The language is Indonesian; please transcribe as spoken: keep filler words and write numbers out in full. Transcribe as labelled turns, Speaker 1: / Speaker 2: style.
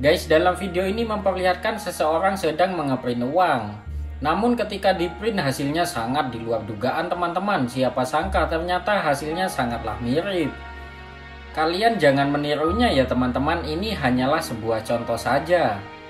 Speaker 1: Guys, dalam video ini memperlihatkan seseorang sedang ngeprint uang. Namun ketika di print hasilnya sangat di luar dugaan teman-teman. Siapa sangka ternyata hasilnya sangatlah mirip. Kalian jangan menirunya ya teman-teman, ini hanyalah sebuah contoh saja.